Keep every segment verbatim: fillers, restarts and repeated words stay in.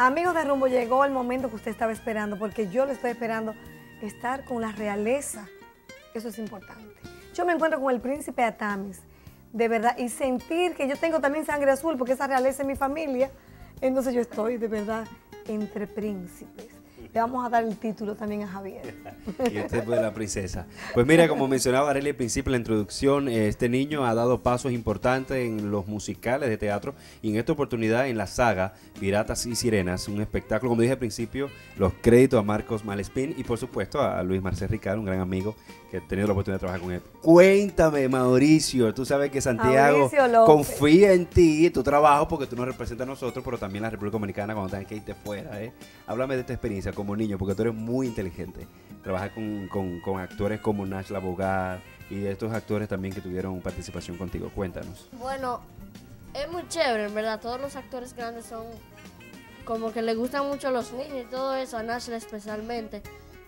Amigos de Rumbo, llegó el momento que usted estaba esperando, porque yo lo estoy esperando, estar con la realeza. Eso es importante. Yo me encuentro con el príncipe Atamis, de verdad, y sentir que yo tengo también sangre azul, porque esa realeza es mi familia. Entonces yo estoy, de verdad, entre príncipes. Le vamos a dar el título también a Javier. Y usted fue la princesa. Pues mira, como mencionaba Arely al principio en la introducción, este niño ha dado pasos importantes en los musicales de teatro y en esta oportunidad en la saga Piratas y Sirenas, un espectáculo, como dije al principio, los créditos a Marcos Malespín y por supuesto a Luis Marcel Ricard, un gran amigo que he tenido la oportunidad de trabajar con él. Cuéntame, Mauricio, tú sabes que Santiago confía en ti, en tu trabajo, porque tú nos representas a nosotros, pero también a la República Dominicana cuando tengas que irte fuera. ¿eh? Háblame de esta experiencia como niño, porque tú eres muy inteligente. Trabajar con, con, con actores como Nash Labogar y estos actores también que tuvieron participación contigo. Cuéntanos. Bueno, es muy chévere, en verdad. Todos los actores grandes son como que le gustan mucho a los niños y todo eso, a Nash especialmente.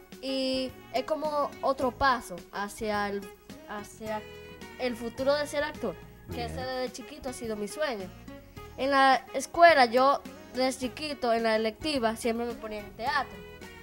Y es como otro paso hacia el, hacia el futuro de ser actor, que yeah. ese desde chiquito ha sido mi sueño. En la escuela yo desde chiquito, en la electiva, siempre me ponía en teatro.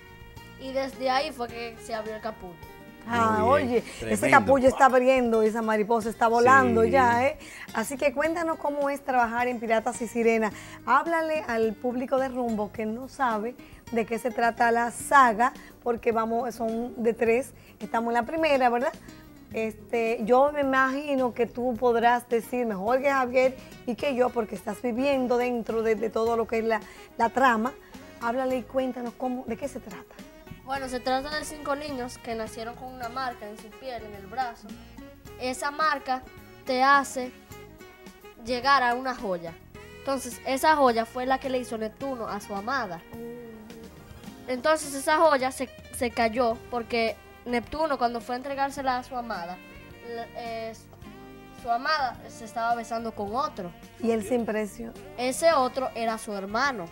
Y desde ahí fue que se abrió el capullo. Ah, oye, tremendo. Ese capullo está abriendo, esa mariposa está volando sí. ya, ¿eh? Así que cuéntanos cómo es trabajar en Piratas y Sirenas. Háblale al público de Rumbo que no sabe de qué se trata la saga, porque vamos, son de tres, estamos en la primera, ¿verdad? Este, yo me imagino que tú podrás decir mejor que Javier y que yo, porque estás viviendo dentro de, de todo lo que es la, la trama. Háblale y cuéntanos cómo, de qué se trata. Bueno, se trata de cinco niños que nacieron con una marca en su piel, en el brazo. Esa marca te hace llegar a una joya. Entonces, esa joya fue la que le hizo Neptuno a su amada. Entonces, esa joya se, se cayó porque Neptuno, cuando fue a entregársela a su amada, eh, su amada se estaba besando con otro. Y él se impresionó. Ese otro era su hermano.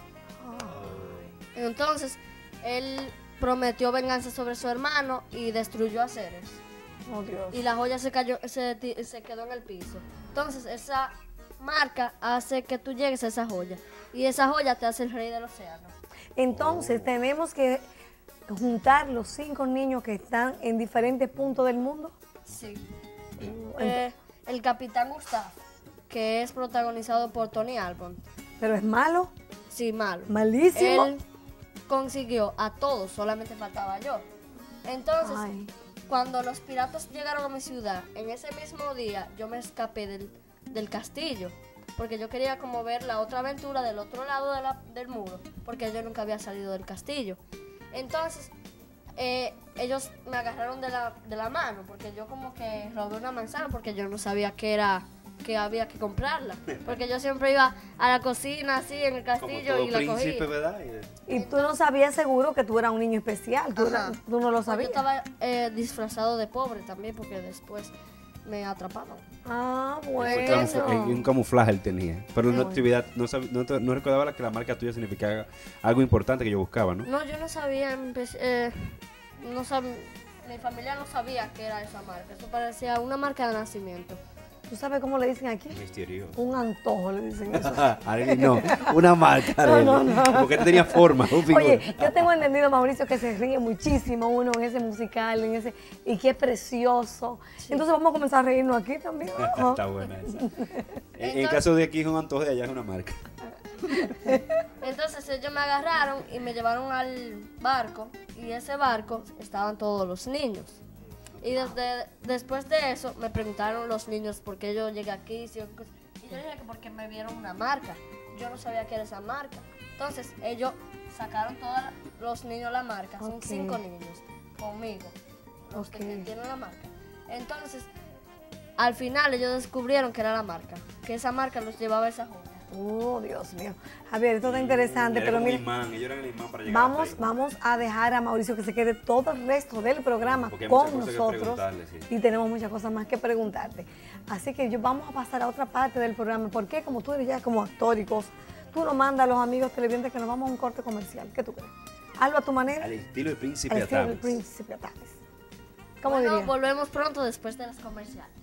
Entonces, él prometió venganza sobre su hermano y destruyó a Ceres. Oh, Dios. Y la joya se cayó, se, se quedó en el piso. Entonces, esa marca hace que tú llegues a esa joya. Y esa joya te hace el rey del océano. Entonces, oh. tenemos que juntar los cinco niños que están en diferentes puntos del mundo. Sí. Eh, el Capitán Gustav, que es protagonizado por Tony Alban. ¿Pero es malo? Sí, malo. Malísimo. Él consiguió a todos, solamente faltaba yo. Entonces, Ay. cuando los piratas llegaron a mi ciudad, en ese mismo día yo me escapé del, del castillo, porque yo quería como ver la otra aventura del otro lado de la, del muro, porque yo nunca había salido del castillo. Entonces, eh, ellos me agarraron de la, de la mano, porque yo como que robé una manzana, porque yo no sabía que era... que había que comprarla, porque yo siempre iba a la cocina así en el castillo y la príncipe, cogía. ¿verdad? Y tú no sabías seguro que tú eras un niño especial, tú, era, tú no lo sabías. Yo estaba eh, disfrazado de pobre también, porque después me atraparon. Ah, bueno. Un, un camuflaje él tenía, pero una actividad, no, no, no recordaba que la marca tuya significaba algo importante que yo buscaba, ¿no? No, yo no sabía, eh, no sab, mi familia no sabía que era esa marca, eso parecía una marca de nacimiento. ¿Tú sabes cómo le dicen aquí? Misterioso. Un antojo le dicen eso. Arely, no, una marca. No, no, no. Porque tenía forma, un figura. Oye, yo tengo entendido, Mauricio, que se ríe muchísimo uno en ese musical, en ese, y que es precioso. Sí. Entonces vamos a comenzar a reírnos aquí también. ¿No? Está buena esa. En el caso de aquí es un antojo, de allá es una marca. Entonces ellos me agarraron y me llevaron al barco, y ese barco estaban todos los niños. Y desde, después de eso me preguntaron los niños por qué yo llegué aquí. Y yo dije que porque me vieron una marca. Yo no sabía qué era esa marca. Entonces ellos sacaron todos los niños la marca. Son okay. cinco niños conmigo, los okay. que tienen la marca. Entonces, al final ellos descubrieron que era la marca. Que esa marca los llevaba a esa joya. Oh, Dios mío. Javier, esto está interesante, era pero mira, imán, ellos eran el imán para llegar vamos, vamos a dejar a Mauricio que se quede todo el resto del programa con nosotros sí. y tenemos muchas cosas más que preguntarte. Así que yo vamos a pasar a otra parte del programa, porque como tú eres ya como actor y cosas, tú nos mandas a los amigos televidentes que nos vamos a un corte comercial. ¿Qué tú crees? Hazlo a tu manera. Al estilo del príncipe Al estilo Atamis. del príncipe Atamis. ¿Cómo bueno, dirías? Volvemos pronto después de los comerciales.